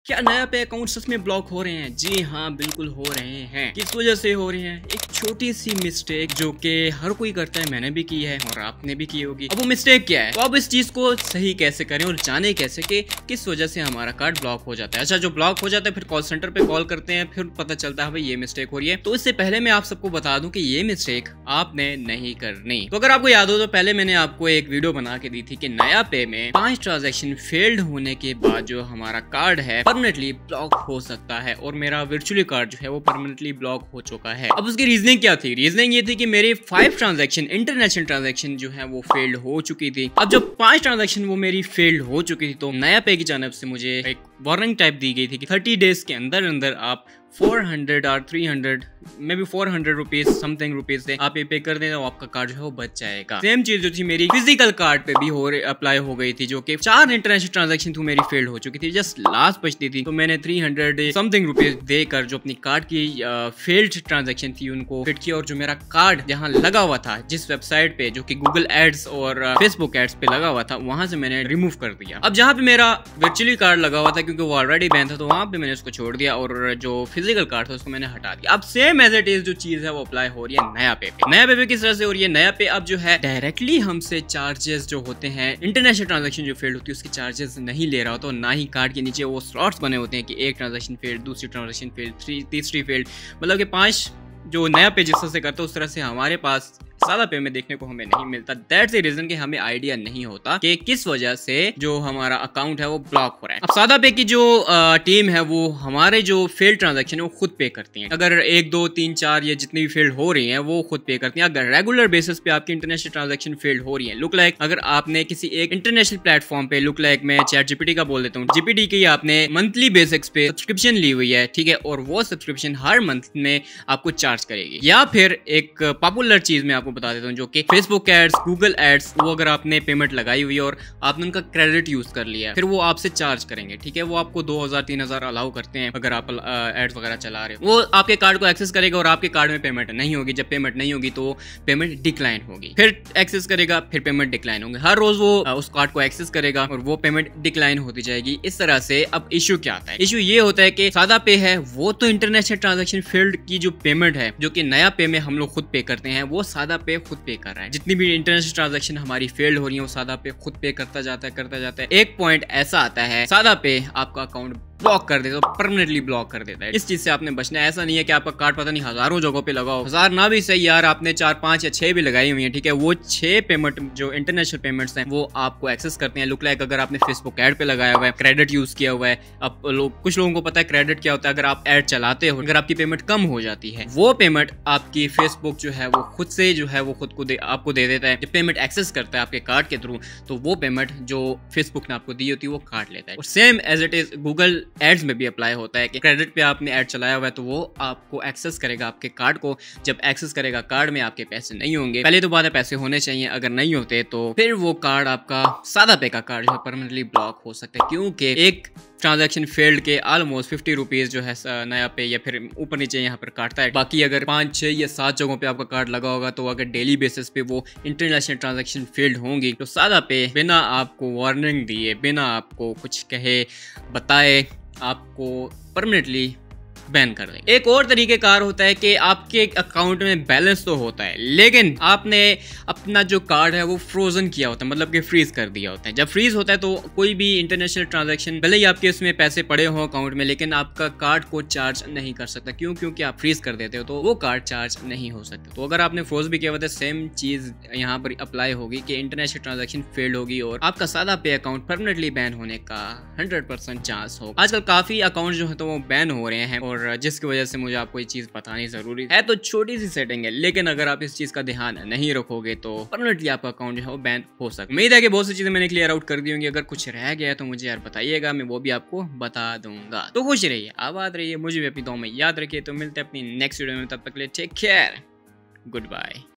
क्या नया पे अकाउंट सच में ब्लॉक हो रहे हैं? जी हाँ, बिल्कुल हो रहे हैं। किस वजह से हो रहे हैं? एक छोटी सी मिस्टेक जो कि हर कोई करता है, मैंने भी की है और आपने भी की होगी। अब वो मिस्टेक क्या है, तो अब इस चीज को सही कैसे करें और जाने कैसे कि किस वजह से हमारा कार्ड ब्लॉक हो जाता है। अच्छा, जो ब्लॉक हो जाता है फिर कॉल सेंटर पे कॉल करते हैं, फिर पता चलता है भाई ये मिस्टेक हो रही है। तो इससे पहले मैं आप सबको बता दूं कि ये मिस्टेक आपने नहीं करनी। तो अगर आपको याद हो तो पहले मैंने आपको एक वीडियो बना के दी थी कि नया पे में 5 ट्रांजेक्शन फेल्ड होने के बाद जो हमारा कार्ड है परमानेंटली ब्लॉक हो सकता है, और मेरा वर्चुअली कार्ड जो है वो परमानेंटली ब्लॉक हो चुका है। अब उसकी रीजनिंग क्या थी? रीजनिंग ये थी कि मेरी 5 ट्रांजैक्शन इंटरनेशनल ट्रांजैक्शन जो है वो फेल्ड हो चुकी थी। अब जब 5 ट्रांजैक्शन वो मेरी फेल्ड हो चुकी थी तो नया पे की जानब से मुझे एक वार्निंग टाइप दी गई थी कि 30 डेज के अंदर अंदर आप 400 और 300 may be 400 rupees something rupees से आप ये पे कर देना, आपका कार्ड जो है वो बच जाएगा। सेम चीज जो थी मेरी फिजिकल कार्ड पे भी अप्लाई हो गई थी, जो कि 4 इंटरनेशनल ट्रांजैक्शन थी मेरी फेल्ड हो चुकी थी, जस्ट लास्ट बचती थी। तो मैंने 300 समथिंग रुपीज देकर जो अपनी कार्ड की फेल्ड ट्रांजैक्शन थी उनको फिट किया, और जो मेरा कार्ड जहाँ लगा हुआ था जिस वेबसाइट पे जो कि गूगल एड्स और फेसबुक एड्स पे लगा हुआ था, वहां से मैंने रिमूव कर दिया। अब जहाँ पे मेरा वर्चुअली कार्ड लगा हुआ था क्योंकि वो ऑलरेडी बैन था, तो वहां पे मैंने उसको छोड़ दिया और जो फिजिकल कार्ड था उसको मैंने हटा दिया। अब सेम एज इट इज जो चीज है वो अप्लाई हो रही है नया पे। नया पे किस तरह से हो रही है? नया पे अब जो है डायरेक्टली हमसे चार्जेस जो होते हैं, इंटरनेशनल ट्रांजैक्शन जो फेल्ड होती है उसके चार्जेस नहीं ले रहा होता, तो ना ही कार्ड के नीचे वो स्लॉट्स बने होते हैं कि एक ट्रांजैक्शन फेल्ड, दूसरी ट्रांजैक्शन फेल्ड, तीसरी फेल्ड, मतलब कि 5 जो नया पे जिस तरह से करता है उस तरह से हमारे पास सादा पे में देखने को हमें नहीं मिलता। दैट्स द रीजन कि हमें आइडिया नहीं होता कि किस वजह से जो हमारा अकाउंट है वो ब्लॉक हो रहा है। अब सादा पे की जो टीम है वो हमारे जो फेल्ड ट्रांजैक्शन है वो खुद पे करती है। अगर 1 2 3 4 या जितनी भी फेल्ड हो रही है वो खुद पे करती है। अगर रेगुलर बेसिस पे आपकी इंटरनेशनल ट्रांजैक्शन फेल्ड हो रही है, लुक लाइक अगर आपने किसी एक इंटरनेशनल प्लेटफॉर्म पे, लुक लाइक मैं चैट जीपीटी का बोल देता हूँ, जीपीटी की आपने मंथली बेसिक्स पे सब्सक्रिप्शन ली हुई है, ठीक है, और वो सब्सक्रिप्शन हर मंथ में आपको चार्ज करेगी। या फिर एक पॉपुलर चीज मैं आपको बता देता हूँ जो कि फेसबुक एड्स, गूगल एड्स, वो अगर आपने पेमेंट लगाई हुई है और आपने उनका क्रेडिट यूज कर लिया, फिर वो आपसे चार्ज करेंगे, ठीक है, वो आपको 2000-3000 अलाउ करते हैं अगर आप एड्स वगैरह चला रहे हो। वो आपके कार्ड को एक्सेस करेगा और आपके कार्ड में पेमेंट नहीं होगी। जब पेमेंट नहीं होगी तो पेमेंट डिक्लाइन होगी, फिर एक्सेस करेगा, फिर पेमेंट डिक्लाइन होगी। हर रोज वो उस कार्ड को एक्सेस करेगा और वो पेमेंट डिक्लाइन होती जाएगी। इस तरह से अब इश्यू क्या आता है? इश्यू ये होता है कि सादा पे है वो तो इंटरनेशनल ट्रांजैक्शन फील्ड की जो पेमेंट है जो कि नया पे में हम लोग खुद पे करते हैं, वो सादा पे खुद पे कर रहा है। जितनी भी इंटरनेशनल ट्रांजैक्शन हमारी फेल्ड हो रही है वो सादा पे खुद पे करता जाता है। एक पॉइंट ऐसा आता है सादा पे आपका अकाउंट ब्लॉक कर देता है, परमानेंटली ब्लॉक कर देता है। इस चीज से आपने बचना है। ऐसा नहीं है कि आपका कार्ड पता नहीं हजारों जगहों पे लगाओ, हजार ना भी सही यार, आपने 4 5 या 6 भी लगाई हुई है, ठीक है, वो 6 पेमेंट जो इंटरनेशनल पेमेंट्स हैं वो आपको एक्सेस करते हैं। लुक लाइक अगर आपने फेसबुक ऐड पे लगाया हुआ है, क्रेडिट यूज किया हुआ है, अब कुछ लोगों को पता है क्रेडिट क्या होता है। अगर आप ऐड चलाते हो, अगर आपकी पेमेंट कम हो जाती है, वो पेमेंट आपकी फेसबुक जो है वो खुद से जो है वो खुद को आपको दे देता है। जब पेमेंट एक्सेस करता है आपके कार्ड के थ्रू, तो वो पेमेंट जो फेसबुक ने आपको दी होती है वो काट लेता है। और same as it is Google ads में भी अप्लाई होता है कि क्रेडिट पे आपने ऐड चलाया हुआ है तो वो आपको एक्सेस करेगा आपके कार्ड को। जब एक्सेस करेगा कार्ड में आपके पैसे नहीं होंगे, पहले तो बात है पैसे होने चाहिए, अगर नहीं होते तो फिर वो कार्ड आपका सादा पे का कार्ड जो है परमानेंटली ब्लॉक हो सकता है, क्योंकि एक ट्रांजैक्शन फेल्ड के ऑलमोस्ट 50 रुपीज जो है नया पे या फिर ऊपर नीचे यहाँ पर काटता है। बाकी अगर 5 6 या 7 जगहों पे आपका कार्ड लगा होगा तो अगर डेली बेसिस पे वो इंटरनेशनल ट्रांजैक्शन फेल्ड होंगी तो सादा पे बिना आपको वार्निंग दिए, बिना आपको कुछ कहे बताए, आपको परमानेंटली बैन कर देंगे। एक और तरीकेकार होता है कि आपके अकाउंट में बैलेंस तो होता है लेकिन आपने अपना जो कार्ड है वो फ्रोजन किया होता है, मतलब कि फ्रीज कर दिया होता है। जब फ्रीज होता है तो कोई भी इंटरनेशनल ट्रांजैक्शन, भले ही आपके उसमें पैसे पड़े हो अकाउंट में, लेकिन आपका कार्ड को चार्ज नहीं कर सकता। क्यों? क्योंकि आप फ्रीज कर देते हो तो वो कार्ड चार्ज नहीं हो सकता। तो अगर आपने फ्रोज भी किया हुआ था, सेम चीज यहाँ पर अप्लाई होगी कि इंटरनेशनल ट्रांजैक्शन फेल्ड होगी और आपका सादा पे अकाउंट परमानेंटली बैन होने का 100% चांस होगा। आजकल काफी अकाउंट जो है तो वो बैन हो रहे हैं और जिसकी वजह से मुझे आपको ये चीज बतानी जरूरी है। तो छोटी सी सेटिंग है, लेकिन अगर आप इस चीज का ध्यान नहीं रखोगे तो परमानेंटली आपका अकाउंट जो है वो बैन हो सकता है। उम्मीद है कि बहुत सी चीजें मैंने क्लियर आउट कर दी होंगी। अगर कुछ रह गया तो मुझे यार बताइएगा, मैं वो भी आपको बता दूंगा। तो खुश रहिए, आबाद रहिए, मुझे भी अपनी दुआ में याद रखिए। तो मिलते हैं अपनी नेक्स्ट वीडियो में, तब तक के लिए टेक केयर, गुड बाय।